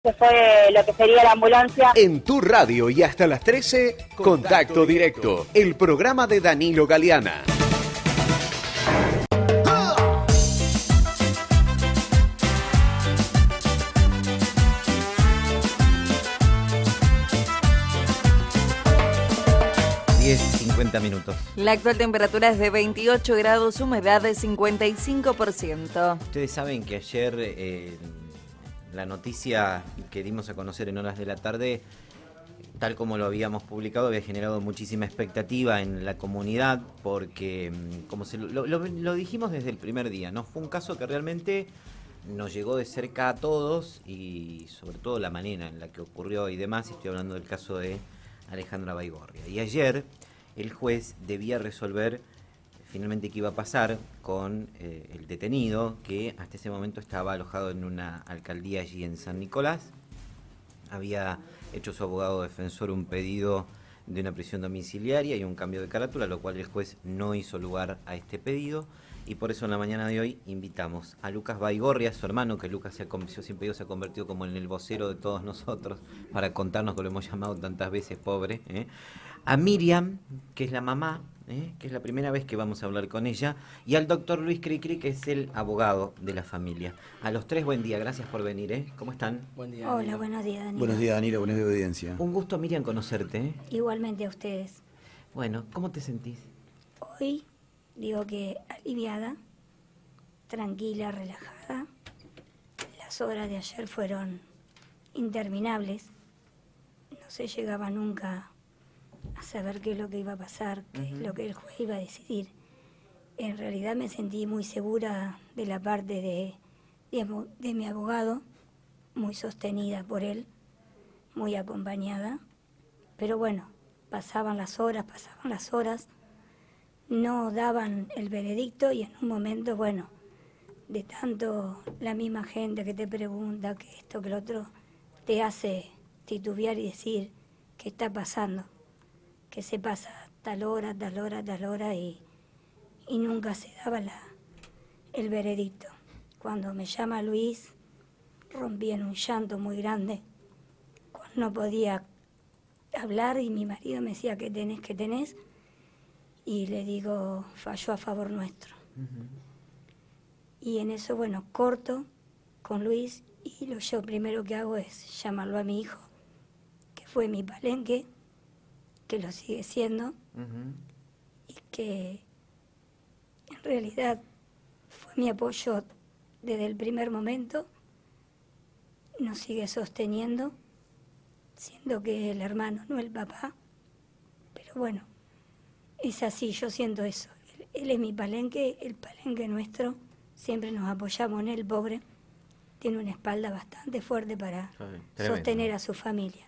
que fue lo que sería la ambulancia. En tu radio y hasta las 13, Contacto Directo, el programa de Danilo Galeana. Minutos. La actual temperatura es de 28 grados, humedad de 55%. Ustedes saben que ayer la noticia que dimos a conocer en horas de la tarde, tal como lo habíamos publicado, había generado muchísima expectativa en la comunidad porque, como lo dijimos desde el primer día, ¿no? Fue un caso que realmente nos llegó de cerca a todos y sobre todo la manera en la que ocurrió y demás. Estoy hablando del caso de Alejandra Baigorria. Y ayer el juez debía resolver finalmente qué iba a pasar con el detenido que hasta ese momento estaba alojado en una alcaldía allí en San Nicolás. Había hecho su abogado defensor un pedido de una prisión domiciliaria y un cambio de carátula, lo cual el juez no hizo lugar a este pedido. Y por eso en la mañana de hoy invitamos a Lucas Baigorria, su hermano, que Lucas yo siempre digo, se ha convertido como en el vocero de todos nosotros, para contarnos que lo hemos llamado tantas veces pobre, a Miriam, que es la mamá, que es la primera vez que vamos a hablar con ella, y al doctor Luis Cricri, que es el abogado de la familia. A los tres, buen día, gracias por venir, ¿Cómo están? Buen día. Hola, Danilo. buenos días, Danilo. Buenos días, Danilo, buenos días, audiencia. Un gusto, Miriam, conocerte. Igualmente a ustedes. Bueno, ¿cómo te sentís? Hoy digo que aliviada, tranquila, relajada. Las horas de ayer fueron interminables. No se llegaba nunca a saber qué es lo que iba a pasar, qué es lo que el juez iba a decidir. En realidad me sentí muy segura de la parte de mi abogado, muy sostenida por él, muy acompañada. Pero bueno, pasaban las horas, no daban el veredicto y en un momento, bueno, de tanto la misma gente que te pregunta, que esto, que lo otro, te hace titubear y decir qué está pasando, que se pasa tal hora, y nunca se daba el veredicto. Cuando me llama Luis, rompí en un llanto muy grande, no podía hablar y mi marido me decía, ¿qué tenés? Y le digo, falló a favor nuestro. Y en eso, bueno, corto con Luis y yo primero que hago es llamarlo a mi hijo, que fue mi palenque, que lo sigue siendo, y que en realidad fue mi apoyo desde el primer momento, nos sigue sosteniendo, siendo que el hermano, no el papá, pero bueno, es así, yo siento eso. Él es mi palenque, el palenque nuestro, siempre nos apoyamos en él, pobre, tiene una espalda bastante fuerte para sostener a su familia.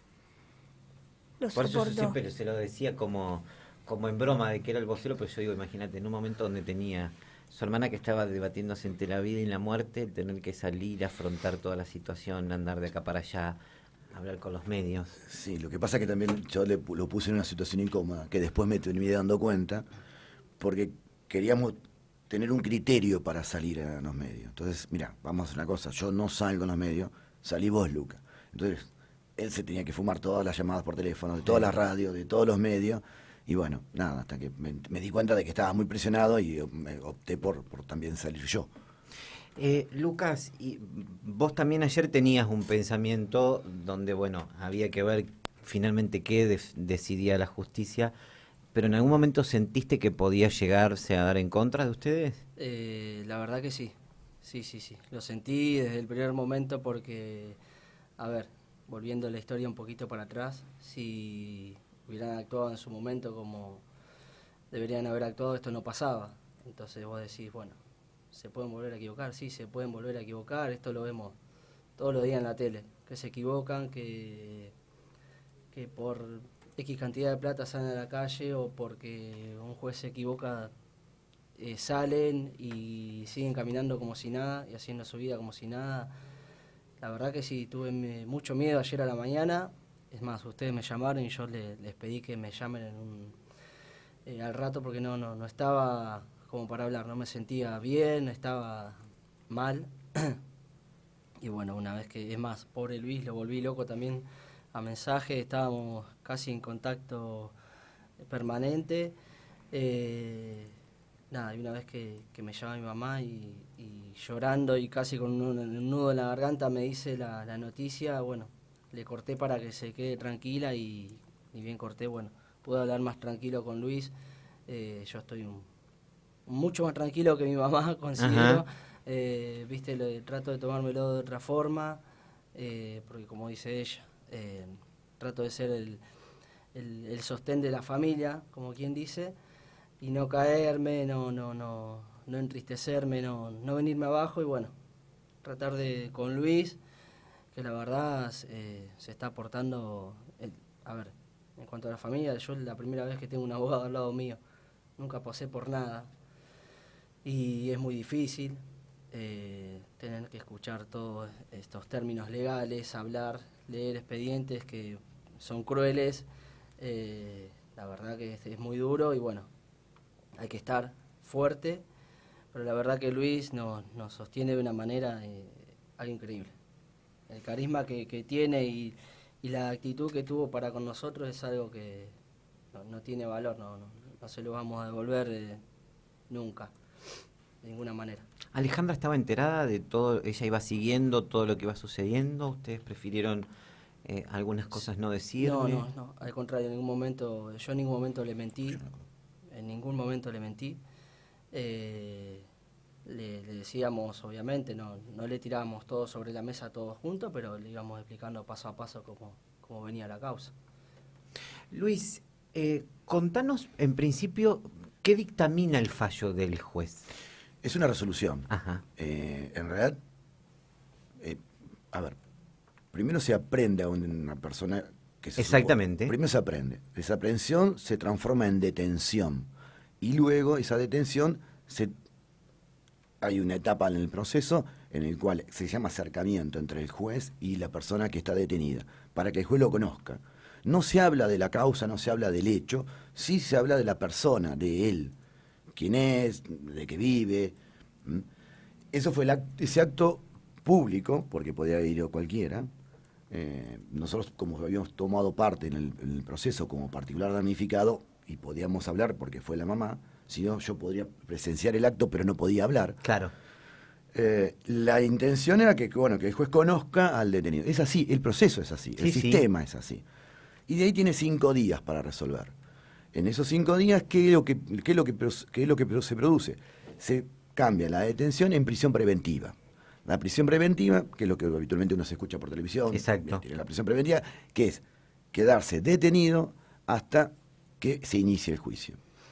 Lo Por eso yo soportó. siempre se lo decía como en broma de que era el vocero, pero yo digo, imagínate, en un momento donde tenía su hermana que estaba debatiéndose entre la vida y la muerte, tener que salir, afrontar toda la situación, andar de acá para allá, hablar con los medios. Sí, lo que pasa es que también yo lo puse en una situación incómoda, que después me terminé dando cuenta, porque queríamos tener un criterio para salir a los medios. Entonces, mira, vamos a hacer una cosa, yo no salgo en los medios, salí vos, Luca. Entonces, él se tenía que fumar todas las llamadas por teléfono, de todas las radios, de todos los medios, y bueno, nada, hasta que me di cuenta de que estaba muy presionado y me opté por también salir yo. Lucas, y vos también ayer tenías un pensamiento donde, bueno, había que ver finalmente qué decidía la justicia, pero ¿en algún momento sentiste que podía llegarse a dar en contra de ustedes? La verdad que sí, sí, lo sentí desde el primer momento porque, a ver, volviendo la historia un poquito para atrás, si hubieran actuado en su momento como deberían haber actuado, esto no pasaba. Entonces vos decís, bueno, ¿se pueden volver a equivocar? Sí, se pueden volver a equivocar, esto lo vemos todos los días en la tele, que se equivocan, que por X cantidad de plata salen a la calle o porque un juez se equivoca, salen y siguen caminando como si nada y haciendo su vida como si nada. La verdad que sí, tuve mucho miedo ayer a la mañana. Es más, ustedes me llamaron y yo les pedí que me llamen al rato porque no estaba como para hablar, no me sentía bien, estaba mal. Y bueno, una vez que, es más, pobre Luis, lo volví loco también a mensaje, estábamos casi en contacto permanente. Nada, y una vez que me llama mi mamá y llorando y casi con un nudo en la garganta me dice la noticia, bueno, le corté para que se quede tranquila y bien corté, bueno, pude hablar más tranquilo con Luis. Yo estoy mucho más tranquilo que mi mamá, considero. Viste, trato de tomármelo de otra forma, porque como dice ella, trato de ser el sostén de la familia, como quien dice, y no caerme, no entristecerme, no venirme abajo, y bueno, tratar de, con Luis, que la verdad se está aportando, a ver, en cuanto a la familia, yo es la primera vez que tengo un abogado al lado mío, nunca pasé por nada, y es muy difícil tener que escuchar todos estos términos legales, hablar, leer expedientes que son crueles, la verdad que es muy duro y bueno, hay que estar fuerte, pero la verdad que Luis nos sostiene de una manera algo increíble. El carisma que tiene y la actitud que tuvo para con nosotros es algo que no tiene valor, no se lo vamos a devolver nunca, de ninguna manera. Alejandra estaba enterada de todo, ella iba siguiendo todo lo que iba sucediendo, ustedes prefirieron algunas cosas no decirle. No, al contrario, yo en ningún momento le mentí, le decíamos, obviamente, no le tirábamos todo sobre la mesa todos juntos, pero le íbamos explicando paso a paso cómo venía la causa. Luis, contanos en principio qué dictamina el fallo del juez. Es una resolución. Ajá. En realidad, a ver, primero se aprende a una persona que se Exactamente. supone, primero se aprende. Esa aprehensión se transforma en detención. Y luego esa detención, hay una etapa en el proceso en el cual se llama acercamiento entre el juez y la persona que está detenida, para que el juez lo conozca. No se habla de la causa, no se habla del hecho, sí se habla de la persona, de él. Quién es, de qué vive. Eso fue ese acto público, porque podía haber ido cualquiera. Nosotros, como habíamos tomado parte en el proceso como particular damnificado, y podíamos hablar porque fue la mamá, si no yo podría presenciar el acto, pero no podía hablar. Claro. La intención era que el juez conozca al detenido. Es así, el proceso es así, el sistema es así. Y de ahí tiene 5 días para resolver. En esos 5 días, ¿qué es lo que se produce? Se cambia la detención en prisión preventiva. La prisión preventiva, que es lo que habitualmente uno se escucha por televisión. Exacto. La prisión preventiva, que es quedarse detenido hasta que se inicie el juicio.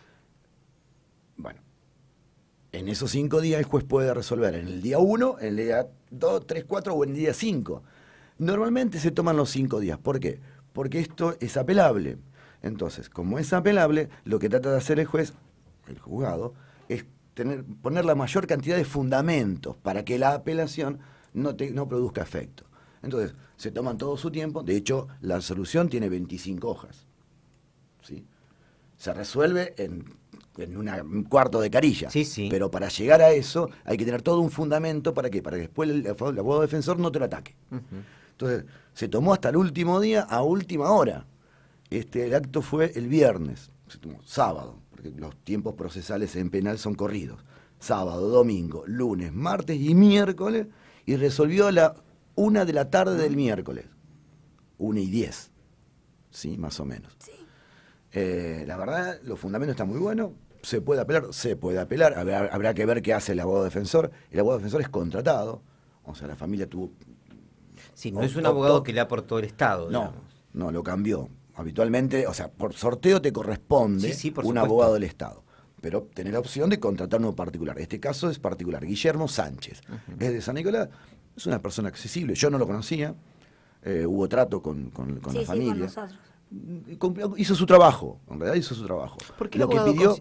Bueno, en esos 5 días el juez puede resolver en el día 1, en el día 2, 3, 4 o en el día 5. Normalmente se toman los 5 días. ¿Por qué? Porque esto es apelable. Entonces, como es apelable, lo que trata de hacer el juez, el juzgado, es poner la mayor cantidad de fundamentos para que la apelación no produzca efecto. Entonces, se toman todo su tiempo. De hecho, la resolución tiene 25 hojas. ¿Sí? Se resuelve en un cuarto de carilla. Sí. Pero para llegar a eso hay que tener todo un fundamento. ¿Para qué? Para que después el abogado defensor no te lo ataque. Entonces, se tomó hasta el último día, a última hora. El acto fue el viernes, sábado, porque los tiempos procesales en penal son corridos. Sábado, domingo, lunes, martes y miércoles, y resolvió a la 1 de la tarde del miércoles. 1:10, ¿sí? Más o menos. Sí. La verdad, los fundamentos están muy buenos. Se puede apelar. Habrá que ver qué hace el abogado defensor. El abogado defensor es contratado, o sea, la familia tuvo... Sí, no es un abogado que le aportó el Estado. No, lo cambió. Habitualmente, o sea, por sorteo te corresponde un abogado del Estado, pero tenés la opción de contratar uno particular. Este caso es particular. Guillermo Sánchez, es de San Nicolás, es una persona accesible. Yo no lo conocía, hubo trato con la familia. Con nosotros. Hizo su trabajo, en realidad hizo su trabajo. Porque lo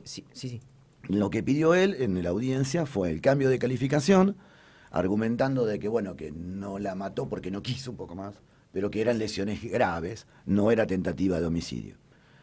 que pidió él en la audiencia fue el cambio de calificación, argumentando de que, que no la mató porque no quiso un poco más, pero que eran lesiones graves, no era tentativa de homicidio.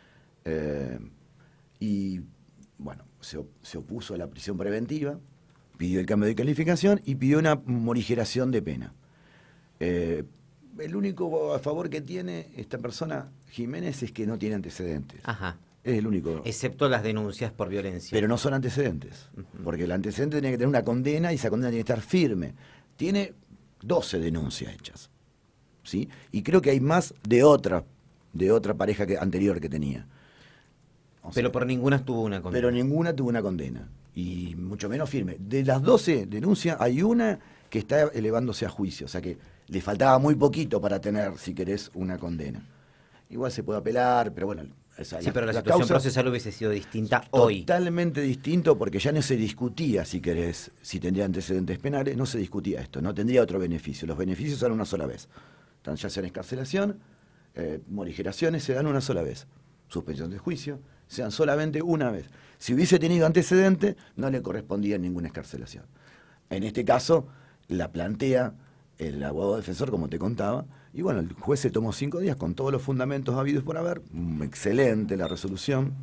Se opuso a la prisión preventiva, pidió el cambio de calificación y pidió una morigeración de pena. El único a favor que tiene esta persona, Jiménez, es que no tiene antecedentes. Ajá. Es el único. Excepto las denuncias por violencia. Pero no son antecedentes, porque el antecedente tiene que tener una condena y esa condena tiene que estar firme. Tiene 12 denuncias hechas, ¿sí? Y creo que hay más de otra pareja anterior que tenía. Pero por ninguna tuvo una condena. Pero ninguna tuvo una condena, y mucho menos firme. De las 12 denuncias, hay una que está elevándose a juicio, o sea que le faltaba muy poquito para tener, si querés, una condena. Igual se puede apelar, pero bueno... pero la situación procesal hubiese sido distinta hoy. Totalmente distinto, porque ya no se discutía, si querés, si tendría antecedentes penales, no se discutía esto, no tendría otro beneficio. Los beneficios se dan una sola vez. Ya sea en excarcelación, morigeraciones se dan una sola vez. Suspensión de juicio, se dan solamente una vez. Si hubiese tenido antecedente, no le correspondía ninguna excarcelación. En este caso, la plantea el abogado defensor, como te contaba, y bueno, el juez se tomó 5 días con todos los fundamentos habidos por haber, excelente la resolución,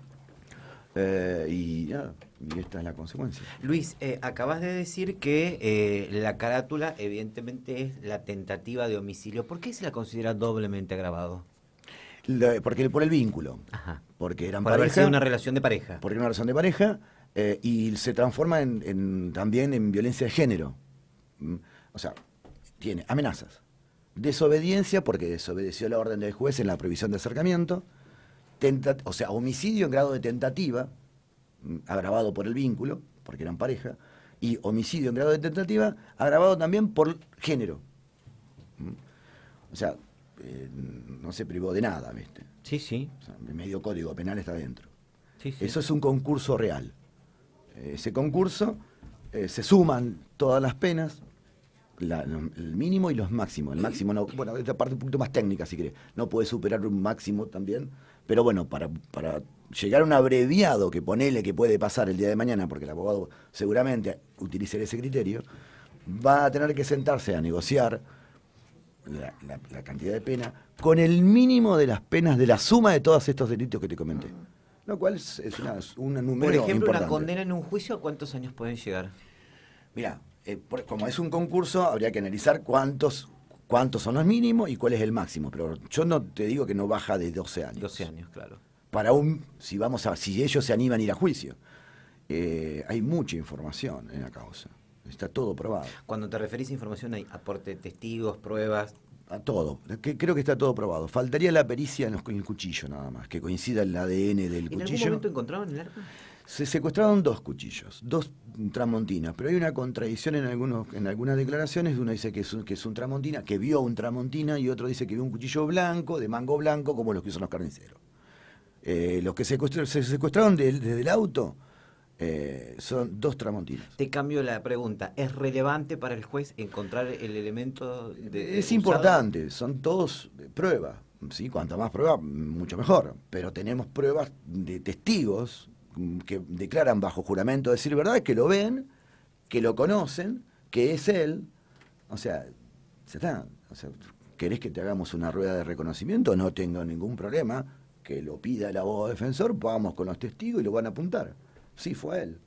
y esta es la consecuencia. Luis, acabas de decir que la carátula evidentemente es la tentativa de homicidio. ¿Por qué se la considera doblemente agravado? Porque por el vínculo. Ajá. Porque eran por haber pareja, sido una relación de pareja. Porque era una relación de pareja, y se transforma también en violencia de género. O sea, tiene amenazas, desobediencia, porque desobedeció la orden del juez en la prohibición de acercamiento, o sea, homicidio en grado de tentativa, agravado por el vínculo, porque eran pareja, y homicidio en grado de tentativa, agravado también por género. O sea, no se privó de nada, ¿viste? Sí, sí. O sea, el medio código penal está dentro. Sí, sí. Eso es un concurso real. Ese concurso, se suman todas las penas, el mínimo y los máximos. El máximo no, bueno, esta parte un poquito más técnica, si querés. No puede superar un máximo también, pero bueno, para llegar a un abreviado que ponele que puede pasar el día de mañana, porque el abogado seguramente utilice ese criterio, va a tener que sentarse a negociar la cantidad de pena con el mínimo de las penas de la suma de todos estos delitos que te comenté. Lo cual es un número Por ejemplo, importante. una condena en un juicio, ¿a cuántos años pueden llegar? Mirá, como es un concurso, habría que analizar cuántos son los mínimos y cuál es el máximo. Pero yo no te digo que no baja de 12 años. 12 años, claro. Si ellos se animan a ir a juicio. Hay mucha información en la causa. Está todo probado. Cuando te referís a información, ¿hay aporte de testigos, pruebas? A todo. Creo que está todo probado. Faltaría la pericia en el cuchillo nada más, que coincida el ADN del cuchillo. ¿En algún momento encontraron el arma? Se secuestraron 2 cuchillos, 2 tramontinas, pero hay una contradicción en algunas declaraciones. Uno dice que es un tramontina, que vio un tramontina, y otro dice que vio un cuchillo blanco, de mango blanco, como los que usan los carniceros. Los que se secuestraron desde el auto son 2 tramontinas. Te cambio la pregunta. ¿Es relevante para el juez encontrar el elemento Es importante, son todos pruebas. ¿Sí? Cuanto más pruebas, mucho mejor. Pero tenemos pruebas de testigos que declaran bajo juramento decir verdad, que lo ven, que lo conocen, que es él. O sea, ya está. O sea, ¿querés que te hagamos una rueda de reconocimiento? No tengo ningún problema. Que lo pida el abogado defensor, vamos con los testigos y lo van a apuntar. Sí, fue él.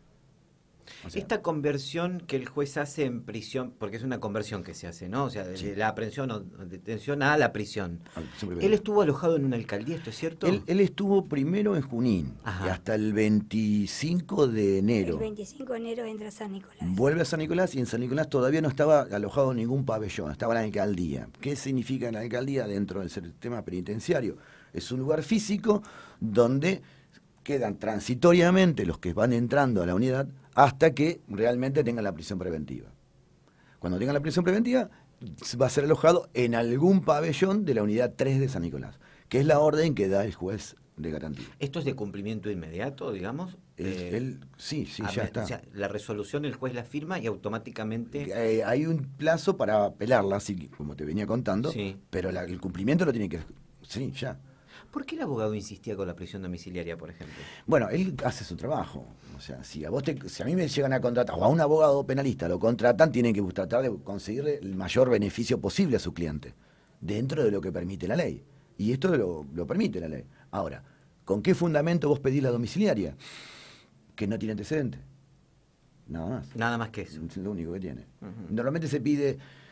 O sea, esta conversión que el juez hace en prisión, porque es una conversión que se hace, ¿no? O sea, de la aprehensión o detención a la prisión. Él estuvo alojado en una alcaldía, ¿esto es cierto? Él estuvo primero en Junín, y hasta el 25 de enero. El 25 de enero entra a San Nicolás. Vuelve a San Nicolás, y en San Nicolás todavía no estaba alojado en ningún pabellón, estaba en la alcaldía. ¿Qué significa la alcaldía dentro del sistema penitenciario? Es un lugar físico donde quedan transitoriamente los que van entrando a la unidad hasta que realmente tengan la prisión preventiva. Cuando tengan la prisión preventiva, va a ser alojado en algún pabellón de la unidad 3 de San Nicolás, que es la orden que da el juez de garantía. ¿Esto es de cumplimiento inmediato, digamos? Sí, ya está. O sea, la resolución el juez la firma y automáticamente... Hay un plazo para apelarla, así como te venía contando, sí. Pero el cumplimiento lo tiene que... Sí, ya. ¿Por qué el abogado insistía con la prisión domiciliaria, por ejemplo? Bueno, él hace su trabajo. O sea, si a mí me llegan a contratar, o a un abogado penalista lo contratan, tienen que tratar de conseguirle el mayor beneficio posible a su cliente, dentro de lo que permite la ley. Y esto lo permite la ley. Ahora, ¿con qué fundamento vos pedís la domiciliaria? Que no tiene antecedentes. Nada más. Nada más que eso. Es lo único que tiene. Normalmente se pide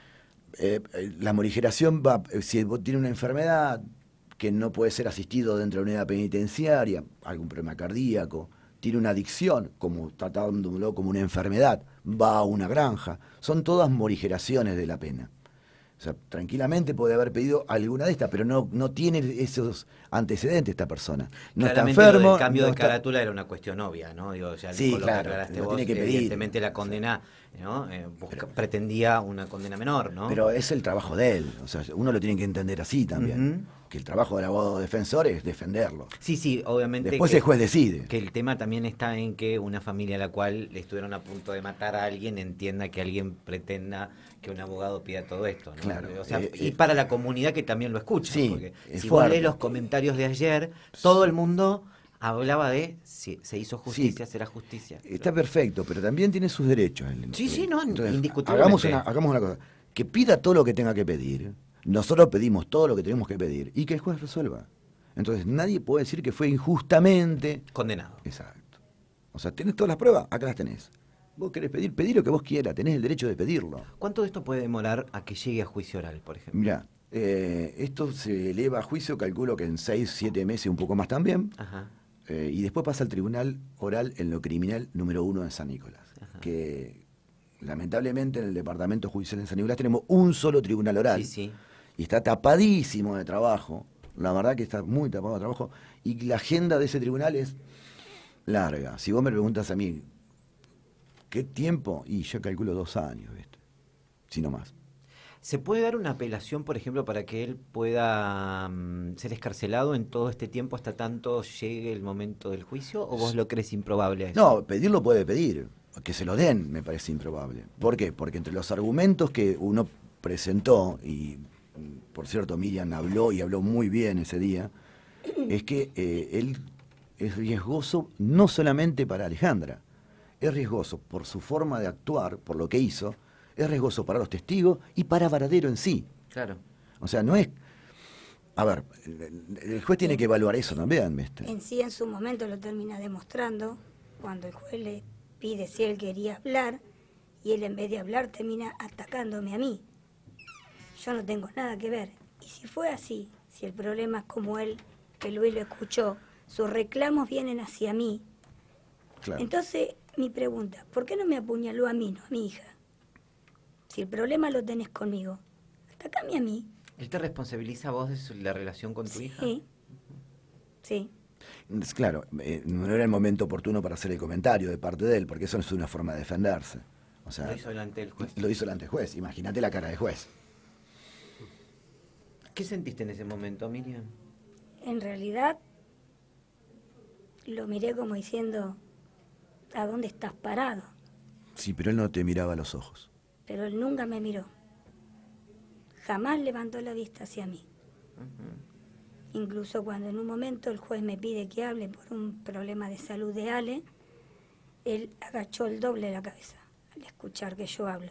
La morigeración va, si vos tiene una enfermedad que no puede ser asistido dentro de una unidad penitenciaria, algún problema cardíaco, tiene una adicción, como tratándolo como una enfermedad, va a una granja, son todas morigeraciones de la pena. O sea, tranquilamente puede haber pedido alguna de estas, pero no tiene esos antecedentes esta persona. No Claramente está enfermo. El cambio no de está... carátula era una cuestión obvia, ¿no? Digo, ya Sí, con lo claro, que aclaraste lo vos, tiene que pedir. evidentemente la condena, ¿no? Pretendía una condena menor, ¿no? Pero es el trabajo de él, o sea, uno lo tiene que entender así también, que el trabajo del abogado defensor es defenderlo. Sí, obviamente. Después el juez decide. Que el tema también está en que una familia a la cual le estuvieron a punto de matar a alguien entienda que alguien pretenda que un abogado pida todo esto, ¿no? Claro, O sea, y para la comunidad que también lo escucha, sí, porque es si vos fuerte. lees los comentarios de ayer, todo el mundo hablaba de si se hizo justicia, será justicia. Está perfecto, pero también tiene sus derechos. Sí, no, Entonces, indiscutiblemente. hagamos una cosa, que pida todo lo que tenga que pedir, nosotros pedimos todo lo que tenemos que pedir y que el juez resuelva. Entonces nadie puede decir que fue injustamente condenado. Exacto. O sea, ¿tenés todas las pruebas? Acá las tenés. Vos querés pedir lo que vos quieras, tenés el derecho de pedirlo. ¿Cuánto de esto puede demorar a que llegue a juicio oral, por ejemplo? Mirá, esto se eleva a juicio, calculo que en 6, 7 meses, un poco más también. Ajá. Y después pasa al tribunal oral en lo criminal número 1 de San Nicolás. Ajá. Que lamentablemente en el departamento judicial de San Nicolás tenemos un solo tribunal oral. Sí. Y está tapadísimo de trabajo. La verdad que está muy tapado de trabajo. Y la agenda de ese tribunal es larga. Si vos me preguntas a mí, ¿qué tiempo? Y yo calculo 2 años, ¿viste? Si no más. ¿Se puede dar una apelación, por ejemplo, para que él pueda ser escarcelado en todo este tiempo hasta tanto llegue el momento del juicio? ¿O vos lo crees improbable eso? No, pedirlo puede pedir. Que se lo den me parece improbable. ¿Por qué? Porque entre los argumentos que uno presentó, y por cierto Miriam habló y habló muy bien ese día, es que él es riesgoso no solamente para Alejandra, es riesgoso por su forma de actuar, por lo que hizo, es riesgoso para los testigos y para Varadero en sí. Claro. O sea, no es... A ver, el juez tiene que evaluar eso también, ¿viste? En sí, en su momento lo termina demostrando, cuando el juez le pide si él quería hablar, y él en vez de hablar termina atacándome a mí. Yo no tengo nada que ver. Y si fue así, si el problema es como él, que Luis lo escuchó, sus reclamos vienen hacia mí. Claro. Entonces, mi pregunta, ¿por qué no me apuñaló a mí, no a mi hija? Si el problema lo tenés conmigo, atacame a mí. ¿Él te responsabiliza a vos de la relación con tu hija? Sí. Claro, no era el momento oportuno para hacer el comentario de parte de él, porque eso no es una forma de defenderse. O sea, Lo hizo delante del juez. Lo hizo delante del juez. Imagínate la cara del juez. ¿Qué sentiste en ese momento, Miriam? En realidad, lo miré como diciendo, ¿a dónde estás parado? Sí, pero él no te miraba a los ojos. Pero él nunca me miró. Jamás levantó la vista hacia mí. Incluso cuando en un momento el juez me pide que hable por un problema de salud de Ale, él agachó el doble la cabeza al escuchar que yo hablo.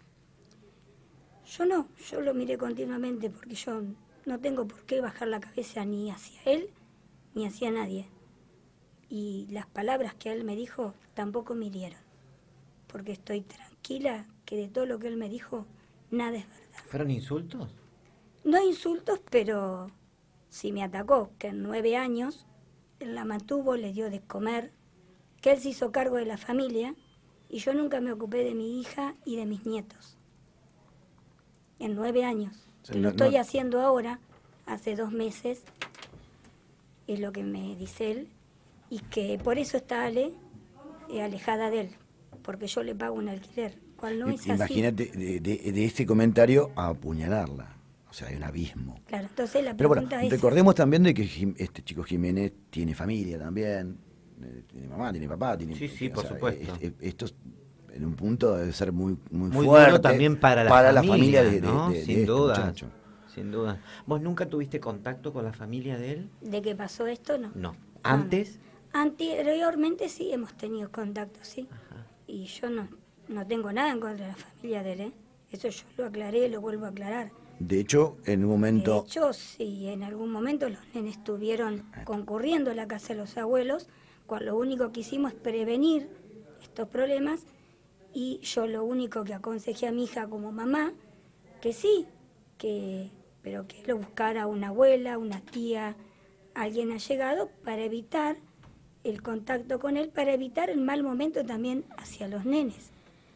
Yo lo miré continuamente porque yo no tengo por qué bajar la cabeza ni hacia él ni hacia nadie. Y las palabras que él me dijo tampoco me hirieron, porque estoy tranquila que de todo lo que él me dijo, nada es verdad. ¿Fueron insultos? No insultos, pero sí me atacó, que en 9 años él la mantuvo, le dio de comer, que él se hizo cargo de la familia y yo nunca me ocupé de mi hija y de mis nietos. En 9 años. Sí, Que lo estoy haciendo ahora, hace 2 meses, es lo que me dice él, y que por eso está Ale alejada de él, porque yo le pago un alquiler, cual no es así. Imagínate de este comentario a apuñalarla. O sea, hay un abismo. Claro, entonces la Pero pregunta bueno, es... recordemos también de que este chico Jiménez tiene familia también, tiene mamá, tiene papá, tiene... Sí, o por sea, supuesto. Esto en un punto debe ser muy Muy fuerte duro también para la familia, ¿no? de Sin este duda. muchacho. Sin duda. ¿Vos nunca tuviste contacto con la familia de él? ¿De qué pasó esto? No. No. ¿Antes? Anteriormente sí hemos tenido contacto, sí. Ajá. Y yo no tengo nada en contra de la familia de él, ¿eh? Eso yo lo aclaré, lo vuelvo a aclarar. De hecho, en un momento... De hecho, sí, en algún momento los nenes estuvieron concurriendo a la casa de los abuelos, cuando lo único que hicimos es prevenir estos problemas, y yo lo único que aconsejé a mi hija como mamá, que sí, pero que lo buscara una abuela, una tía, alguien allegado para evitar el contacto con él, para evitar el mal momento también hacia los nenes.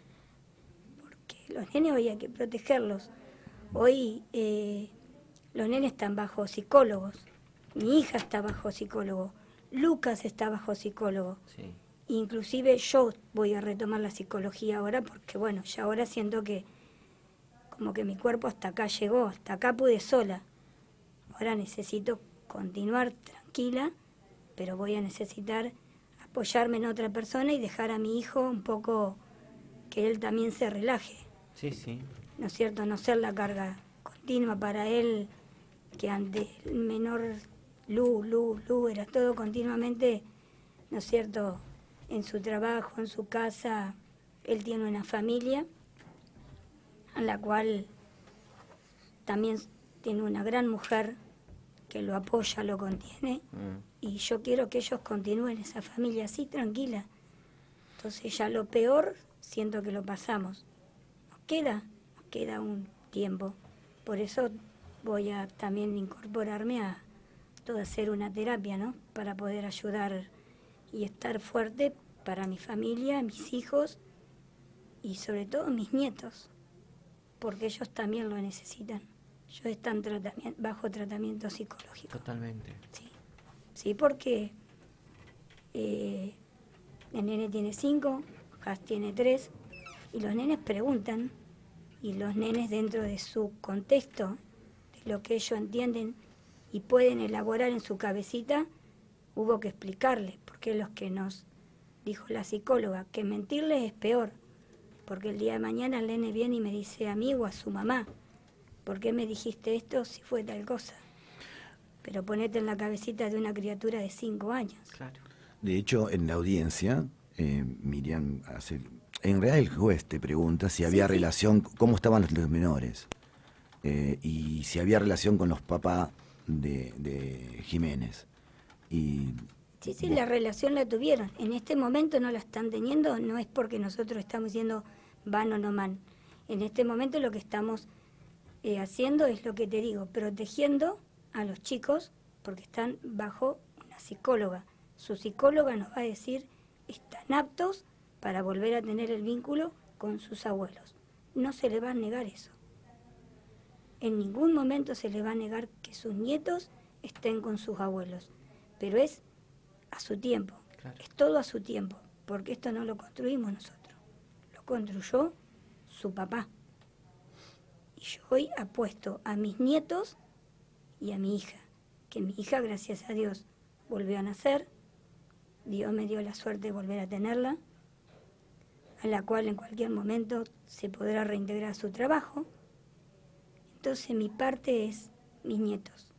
Porque los nenes hoy hay que protegerlos. Hoy los nenes están bajo psicólogos. Mi hija está bajo psicólogo. Lucas está bajo psicólogo. Sí. Inclusive yo voy a retomar la psicología ahora porque, bueno, ya ahora siento que como que mi cuerpo hasta acá llegó, hasta acá pude sola. Ahora necesito continuar tranquila, pero voy a necesitar apoyarme en otra persona y dejar a mi hijo un poco que él también se relaje. Sí, sí. ¿No es cierto? No ser la carga continua para él, que ante el menor Lu, era todo continuamente, ¿no es cierto?, en su trabajo, en su casa. Él tiene una familia, en la cual también tiene una gran mujer que lo apoya, lo contiene, y yo quiero que ellos continúen esa familia así, tranquila. Entonces ya lo peor, siento que lo pasamos. Nos queda un tiempo. Por eso voy a también incorporarme a hacer una terapia, ¿no? Para poder ayudar y estar fuerte para mi familia, mis hijos y sobre todo mis nietos, porque ellos también lo necesitan. Ellos están bajo tratamiento psicológico. Totalmente. Sí, porque el nene tiene 5, Has tiene 3, y los nenes preguntan, y los nenes dentro de su contexto, de lo que ellos entienden y pueden elaborar en su cabecita, hubo que explicarles, porque los que nos dijo la psicóloga, que mentirles es peor, porque el día de mañana el nene viene y me dice a mí o a su mamá, ¿por qué me dijiste esto si fue tal cosa? Pero ponete en la cabecita de una criatura de 5 años. Claro. De hecho, en la audiencia, Miriam, en realidad el juez te pregunta si había relación, cómo estaban los menores, y si había relación con los papás de Jiménez. Y Sí, la relación la tuvieron. En este momento no la están teniendo, no es porque nosotros estamos diciendo van o no van. En este momento lo que estamos haciendo es lo que te digo, protegiendo a los chicos porque están bajo una psicóloga. Su psicóloga nos va a decir, están aptos para volver a tener el vínculo con sus abuelos. No se le va a negar eso. En ningún momento se le va a negar que sus nietos estén con sus abuelos, pero es a su tiempo, claro. Es todo a su tiempo, porque esto no lo construimos nosotros, lo construyó su papá. Y yo hoy apuesto a mis nietos y a mi hija, que mi hija, gracias a Dios, volvió a nacer, Dios me dio la suerte de volver a tenerla, a la cual en cualquier momento se podrá reintegrar a su trabajo. Entonces mi parte es mis nietos,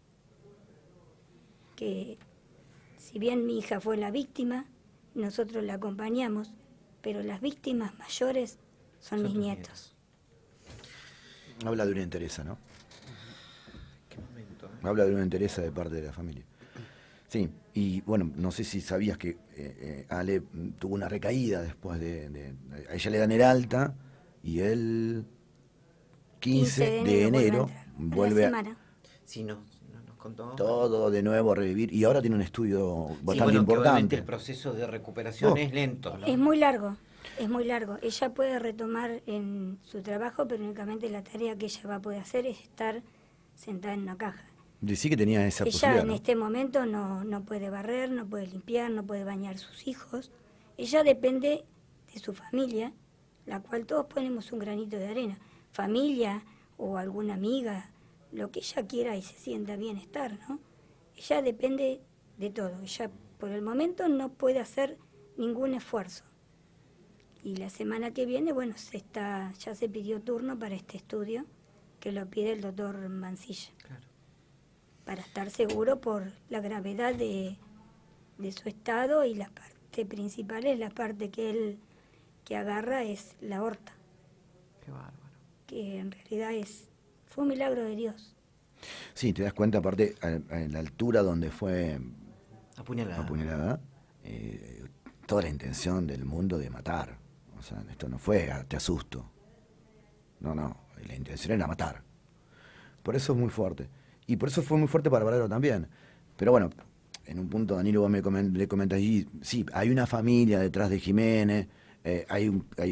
que si bien mi hija fue la víctima, nosotros la acompañamos, pero las víctimas mayores son mis nietos. Habla de una entereza, ¿no? Qué momento, Habla de una entereza de parte de la familia. Sí, y bueno, no sé si sabías que Ale tuvo una recaída después a ella le dan el alta y él 15 de enero vuelve a... Sí, nos contó. Todo de nuevo a revivir y ahora tiene un estudio bastante Que importante. el proceso de recuperación es lento, ¿no? Es muy largo. Ella puede retomar en su trabajo, pero únicamente la tarea que ella va a poder hacer es estar sentada en una caja. Decí que tenía esa posibilidad. Ella en este momento no puede barrer, no puede limpiar, no puede bañar a sus hijos. Ella depende de su familia, la cual todos ponemos un granito de arena. Familia o alguna amiga, lo que ella quiera y se sienta bien estar, ¿no? Ella depende de todo. Ella por el momento no puede hacer ningún esfuerzo. Y la semana que viene, bueno, ya se pidió turno para este estudio, que lo pide el doctor Mancilla. Claro. Para estar seguro por la gravedad de su estado, y la parte principal es la parte que él agarra es la aorta. Qué bárbaro. Que en realidad fue un milagro de Dios. Sí, te das cuenta, aparte, a la altura donde fue apuñalada, toda la intención del mundo de matar. O sea, esto no fue te asusto. No. la intención era matar. Por eso es muy fuerte. Y por eso fue muy fuerte para Baradero también. Pero bueno, en un punto Danilo vos le comentas allí, sí, hay una familia detrás de Jiménez, hay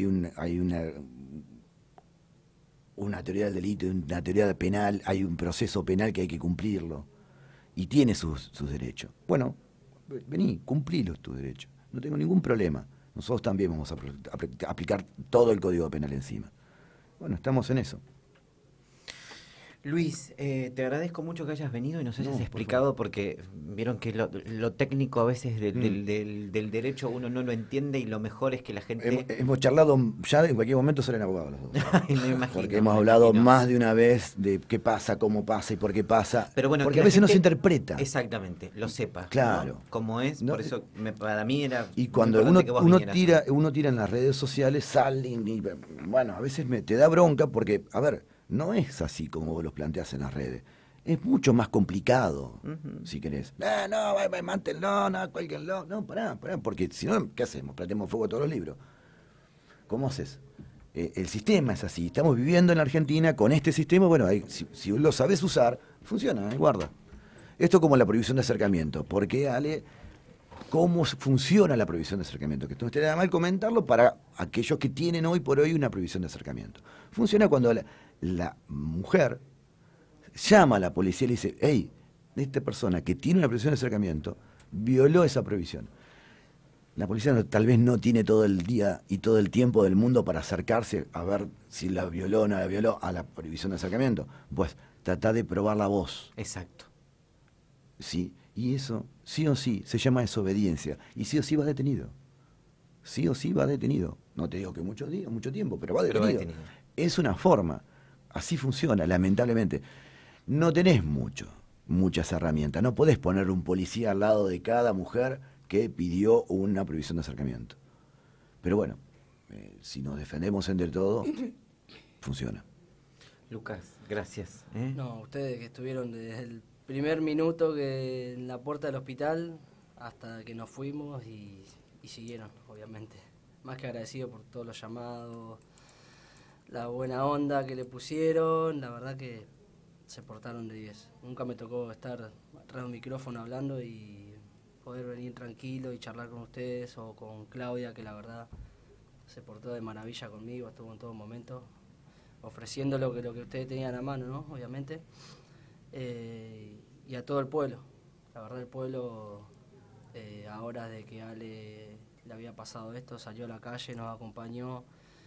una teoría del delito, una teoría penal, hay un proceso penal que hay que cumplirlo. Y tiene sus derechos. Bueno, vení, cumplilos tus derechos. No tengo ningún problema. Nosotros también vamos a aplicar todo el Código Penal encima. Bueno, estamos en eso. Luis, te agradezco mucho que hayas venido y nos hayas explicado, porque vieron que lo técnico a veces del derecho uno no lo entiende, y lo mejor es que la gente... Hemos charlado, ya en cualquier momento salen abogados los dos. Me imagino, porque hemos hablado más de una vez de qué pasa, cómo pasa y por qué pasa. Pero bueno, porque a veces no se interpreta. Exactamente, lo sepa. Claro. ¿No? Como es, No, por eso para mí era... Y cuando uno tira en las redes sociales, salen y, bueno, a veces te da bronca porque, a ver, no es así como vos los planteás en las redes. Es mucho más complicado, si querés. Mántenlo, cuélguenlo. No, pará, porque si no, ¿qué hacemos? Prendemos fuego a todos los libros. ¿Cómo haces? El sistema es así. Estamos viviendo en la Argentina con este sistema. Bueno, si lo sabés usar, funciona, guarda. Esto como la prohibición de acercamiento. Porque, Ale, ¿cómo funciona la prohibición de acercamiento? Que no esté nada mal comentarlo para aquellos que tienen hoy por hoy una prohibición de acercamiento. Funciona cuando la mujer llama a la policía y le dice: hey, esta persona que tiene una prohibición de acercamiento violó esa prohibición. La policía tal vez no tiene todo el día y todo el tiempo del mundo para acercarse a ver si la violó o no la violó a la prohibición de acercamiento. Pues trata de probar la voz. Exacto. ¿Sí? Y eso, sí o sí, se llama desobediencia. Y sí o sí va detenido. Sí o sí va detenido. No te digo que muchos días, mucho tiempo, pero va detenido. Es una forma. Así funciona, lamentablemente. No tenés muchas herramientas. No podés poner un policía al lado de cada mujer que pidió una prohibición de acercamiento. Pero bueno, si nos defendemos entre todos, funciona. Lucas, gracias. No, ustedes que estuvieron desde el primer minuto que en la puerta del hospital hasta que nos fuimos y siguieron, obviamente. Más que agradecido por todos los llamados, la buena onda que le pusieron, la verdad que se portaron de 10. Nunca me tocó estar atrás de un micrófono hablando y poder venir tranquilo y charlar con ustedes, o con Claudia, que la verdad se portó de maravilla conmigo, estuvo en todo momento ofreciendo lo que ustedes tenían a mano, ¿no? Obviamente. Y a todo el pueblo. La verdad, el pueblo, a horas de que Ale le había pasado esto, salió a la calle, nos acompañó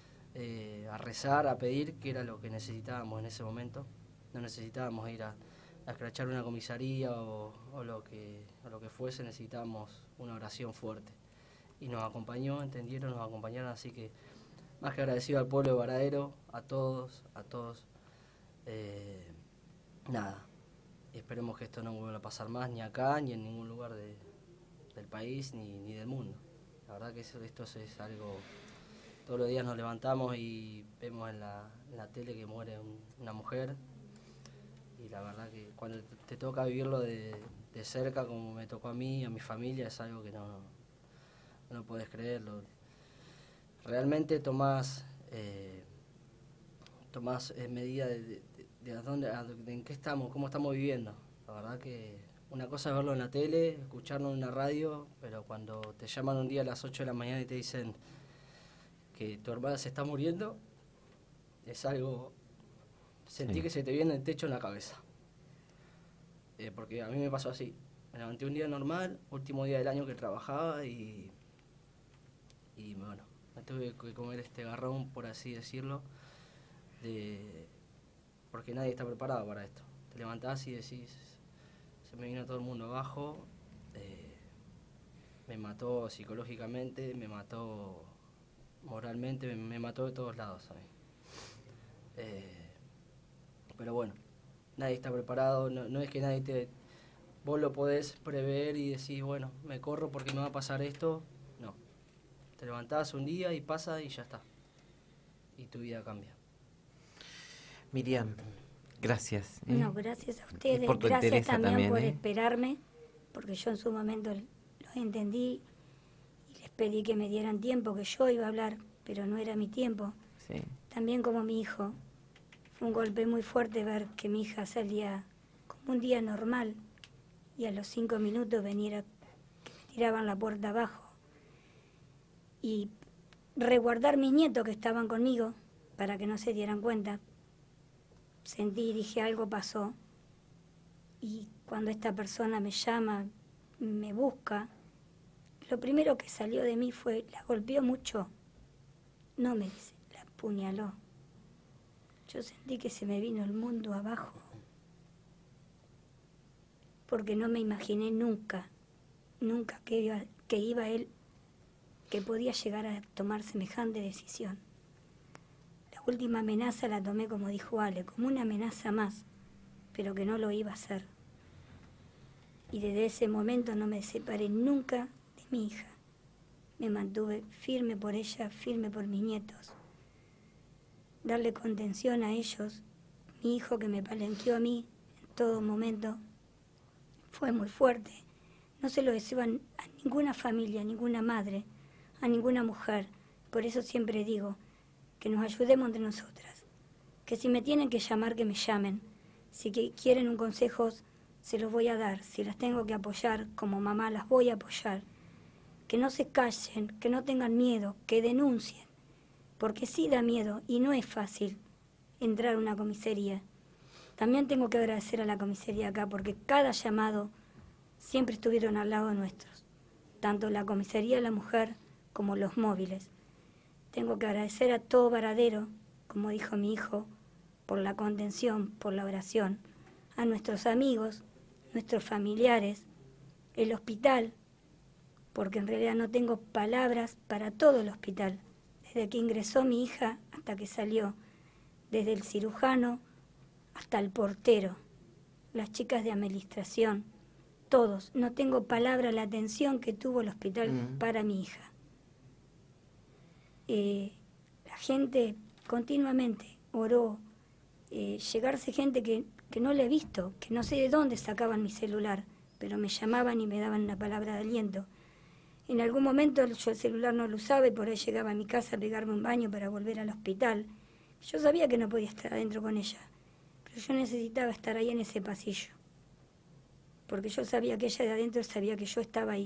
a rezar, a pedir, que era lo que necesitábamos en ese momento. No necesitábamos ir a escrachar una comisaría o lo que fuese, necesitábamos una oración fuerte. Y nos acompañó, entendieron, nos acompañaron, así que más que agradecido al pueblo de Baradero, a todos. Nada, y esperemos que esto no vuelva a pasar más, ni acá, ni en ningún lugar del país, ni del mundo. La verdad que esto es algo... Todos los días nos levantamos y vemos en la tele que muere una mujer, y la verdad que cuando te toca vivirlo de cerca, como me tocó a mí, a mi familia, es algo que no podés creerlo. Realmente tomás medida de en qué estamos, cómo estamos viviendo. La verdad que una cosa es verlo en la tele, escucharlo en una radio, pero cuando te llaman un día a las 8 de la mañana y te dicen que tu hermana se está muriendo, es algo... Sentí que se te viene el techo en la cabeza. Porque a mí me pasó así. Me levanté un día normal, último día del año que trabajaba, y bueno, me tuve que comer este garrón, por así decirlo, porque nadie está preparado para esto. Te levantás y decís, se me vino todo el mundo abajo, me mató psicológicamente, me mató moralmente, me mató de todos lados a mí. Pero bueno, nadie está preparado, no es que vos lo podés prever y decís, bueno, me corro porque me va a pasar esto. No, te levantás un día y pasa y ya está. Y tu vida cambia. Miriam, gracias. No, gracias a ustedes, por tu gracias también por ¿eh? esperarme, porque yo en su momento los entendí y les pedí que me dieran tiempo, que yo iba a hablar, pero no era mi tiempo. Sí. También como mi hijo Fue un golpe muy fuerte ver que mi hija salía como un día normal y a los 5 minutos que me tiraban la puerta abajo. Y resguardar mis nietos que estaban conmigo para que no se dieran cuenta. Sentí y dije, algo pasó. Y cuando esta persona me llama, me busca, lo primero que salió de mí fue, la golpeó mucho. No, me dice, la apuñaló. Yo sentí que se me vino el mundo abajo. Porque no me imaginé nunca que iba él, que podía llegar a tomar semejante decisión. La última amenaza la tomé, como dijo Ale, como una amenaza más, pero que no lo iba a hacer. Y desde ese momento no me separé nunca de mi hija. Me mantuve firme por ella, firme por mis nietos. Darle contención a ellos, mi hijo que me palenqueó a mí en todo momento, fue muy fuerte. No se lo deseo a ninguna familia, a ninguna madre, a ninguna mujer. Por eso siempre digo que nos ayudemos entre nosotras. Que si me tienen que llamar, que me llamen. Si quieren un consejo, se los voy a dar. Si las tengo que apoyar como mamá, las voy a apoyar. Que no se callen, que no tengan miedo, que denuncien. Porque sí da miedo y no es fácil entrar a una comisaría. También tengo que agradecer a la comisaría acá porque cada llamado siempre estuvieron al lado nuestros. Tanto la comisaría de la mujer como los móviles. Tengo que agradecer a todo Varadero, como dijo mi hijo, por la contención, por la oración. A nuestros amigos, nuestros familiares, el hospital, porque en realidad no tengo palabras para todo el hospital. Desde que ingresó mi hija hasta que salió, desde el cirujano hasta el portero, las chicas de administración, todos. No tengo palabra la atención que tuvo el hospital para mi hija. La gente continuamente oró, llegarse gente que no le he visto, que no sé de dónde sacaban mi celular, pero me llamaban y me daban una palabra de aliento. En algún momento yo el celular no lo usaba y por ahí llegaba a mi casa a pegarme un baño para volver al hospital. Yo sabía que no podía estar adentro con ella, pero yo necesitaba estar ahí en ese pasillo, porque yo sabía que ella de adentro sabía que yo estaba ahí.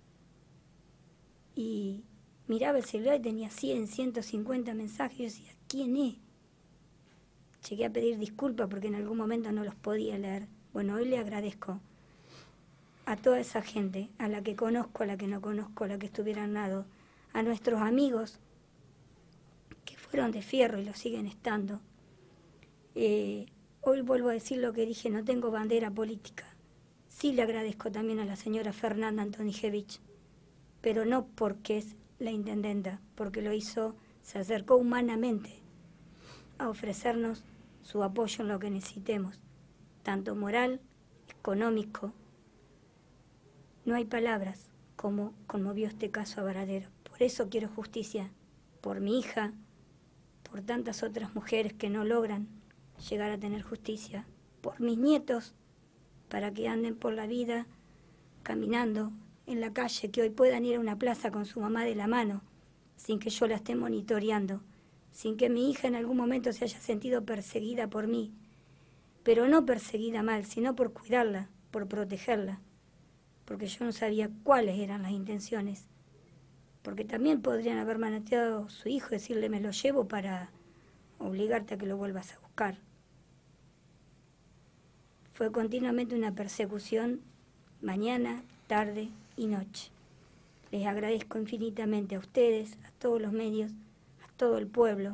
Y miraba el celular y tenía 100, 150 mensajes y yo decía, ¿quién es? Llegué a pedir disculpas porque en algún momento no los podía leer. Bueno, hoy le agradezco a toda esa gente, a la que conozco, a la que no conozco, a la que estuviera al lado, a nuestros amigos que fueron de fierro y lo siguen estando. Hoy vuelvo a decir lo que dije, no tengo bandera política. Sí le agradezco también a la señora Fernanda Antonijevich, pero no porque es la intendenta, porque lo hizo, se acercó humanamente a ofrecernos su apoyo en lo que necesitemos, tanto moral, económico. No hay palabras como conmovió este caso a Varadero. Por eso quiero justicia, por mi hija, por tantas otras mujeres que no logran llegar a tener justicia, por mis nietos, para que anden por la vida caminando en la calle, que hoy puedan ir a una plaza con su mamá de la mano, sin que yo la esté monitoreando, sin que mi hija en algún momento se haya sentido perseguida por mí, pero no perseguida mal, sino por cuidarla, por protegerla, porque yo no sabía cuáles eran las intenciones, porque también podrían haber manoteado a su hijo y decirle me lo llevo para obligarte a que lo vuelvas a buscar. Fue continuamente una persecución, mañana, tarde y noche. Les agradezco infinitamente a ustedes, a todos los medios, a todo el pueblo.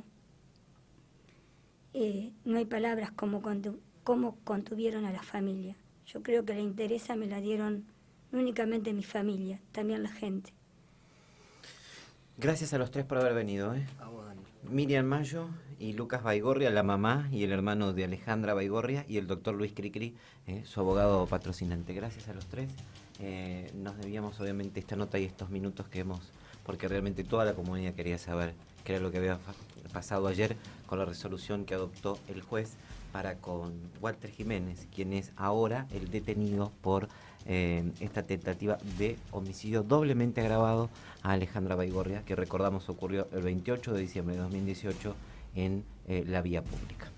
No hay palabras como contuvieron a la familia. Yo creo que la interesa me la dieron no únicamente mi familia, también la gente. Gracias a los tres por haber venido. A vos, Dani. Miriam Mayo y Lucas Baigorria, la mamá y el hermano de Alejandra Baigorria, y el doctor Luis Cricri, su abogado patrocinante. Gracias a los tres. Nos debíamos obviamente esta nota y estos minutos que hemos, porque realmente toda la comunidad quería saber qué era lo que había pasado ayer con la resolución que adoptó el juez para con Walter Jiménez, quien es ahora el detenido por esta tentativa de homicidio doblemente agravado a Alejandra Baigorria, que recordamos ocurrió el 28 de diciembre de 2018 en la vía pública.